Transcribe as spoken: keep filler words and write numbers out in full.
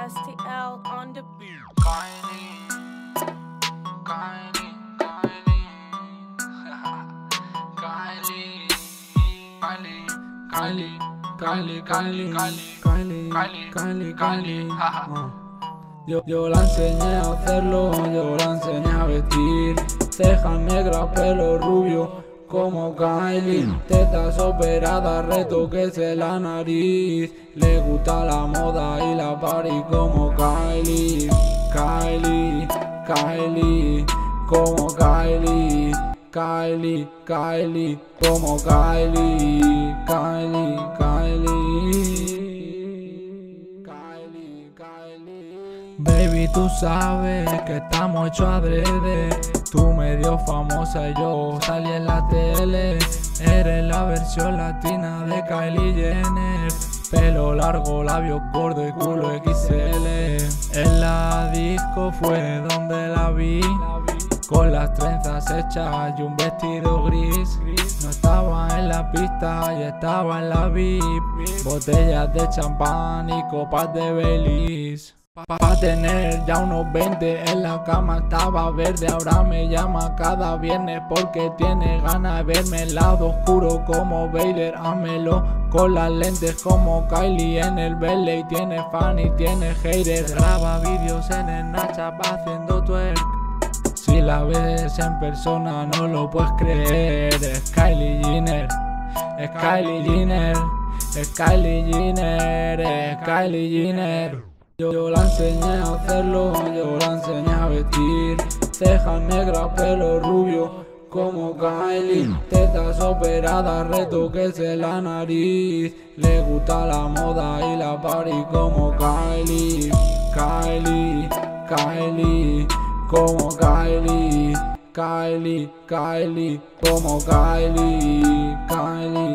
S T L on the beat. Kylie, Kylie, Kylie, Kylie, Kylie, Kylie, Kylie, Kylie, Kylie, Kylie, Kylie, Kylie. Yo, yo la enseñé a hacerlo, yo la enseñé a vestir. Cejas negras, pelo rubio como Kylie. Tetas operadas, retoques en la nariz. Le gusta la moda y la party como Kylie. Kylie, Kylie, como Kylie. Kylie, Kylie, como Kylie. Kylie, Kylie. Baby, tú sabes que estamos hechos adrede. Tú medio famosa y yo salí en la tele. Eres la versión latina de Kylie Jenner. Pelo largo, labios gordos y culo equis ele. En la disco fue donde la vi, con las trenzas hechas y un vestido gris. No estaba en la pista y estaba en la V I P. Botellas de champán y copas de Baileys. Pa' tener ya unos veinte en la cama estaba verde. Ahora me llama cada viernes porque tiene ganas de verme el lado oscuro como Vader. Hámelo con las lentes como Kylie en el Belly. Tiene fan y tiene haters. Graba vídeos en el Snapchat haciendo twerk. Si la ves en persona no lo puedes creer. Es Kylie Jenner, es Kylie Jenner, es Kylie Jenner, es Kylie Jenner. Yo, yo la enseñé a hacerlo, yo la enseñé a vestir. Cejas negras, pelo rubio como Kylie. Tetas operadas, retoques en la nariz. Le gusta la moda y la party como Kylie. Kylie, Kylie, como Kylie. Kylie, Kylie, como Kylie. Kylie.